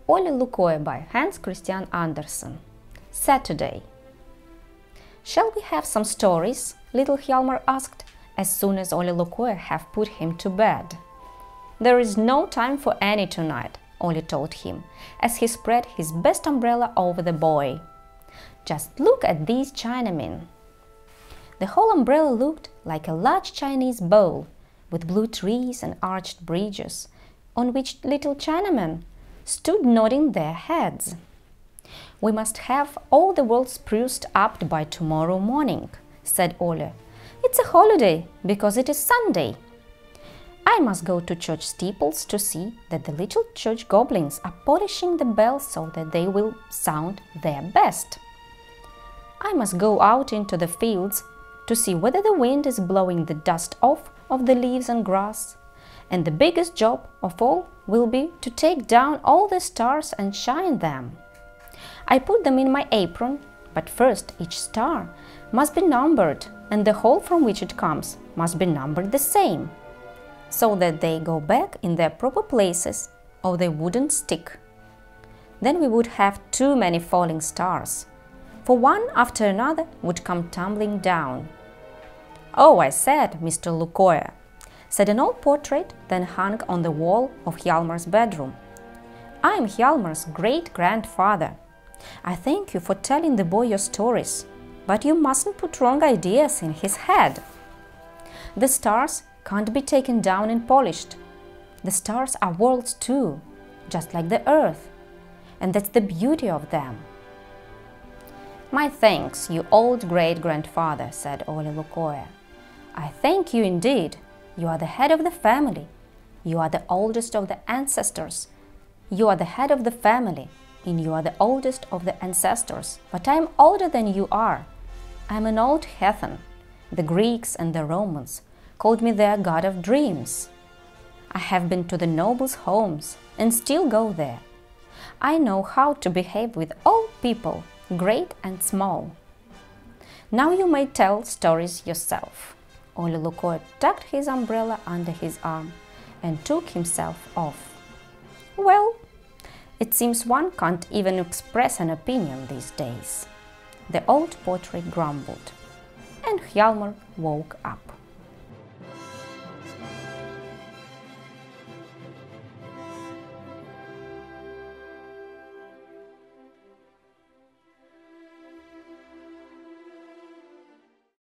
Ole Lukoie by Hans Christian Andersen. Saturday. "Shall we have some stories?" little Hjalmar asked, as soon as Ole Lukoie had put him to bed. "There is no time for any tonight," Ole told him, as he spread his best umbrella over the boy. "Just look at these Chinamen." The whole umbrella looked like a large Chinese bowl, with blue trees and arched bridges, on which little Chinamen stood nodding their heads. "We must have all the world spruced up by tomorrow morning," said Ole. "It's a holiday because it is Sunday. I must go to church steeples to see that the little church goblins are polishing the bells so that they will sound their best. I must go out into the fields to see whether the wind is blowing the dust off of the leaves and grass, and the biggest job of all will be to take down all the stars and shine them. I put them in my apron, but first each star must be numbered, and the hole from which it comes must be numbered the same, so that they go back in their proper places or they wouldn't stick. Then we would have too many falling stars, for one after another would come tumbling down." "Oh, I said, Mr. Lukoie," said an old portrait then hung on the wall of Hjalmar's bedroom. "I'm Hjalmar's great-grandfather. I thank you for telling the boy your stories, but you mustn't put wrong ideas in his head. The stars can't be taken down and polished. The stars are worlds too, just like the earth, and that's the beauty of them." "My thanks, you old great-grandfather," said Ole Lukoie. "I thank you indeed. You are the head of the family. You are the oldest of the ancestors. You are the head of the family, and you are the oldest of the ancestors. But I am older than you are. I am an old heathen. The Greeks and the Romans called me their god of dreams. I have been to the nobles' homes and still go there. I know how to behave with all people, great and small. Now you may tell stories yourself." Ole Lukoie tucked his umbrella under his arm and took himself off. "Well, it seems one can't even express an opinion these days," the old portrait grumbled, and Hjalmar woke up.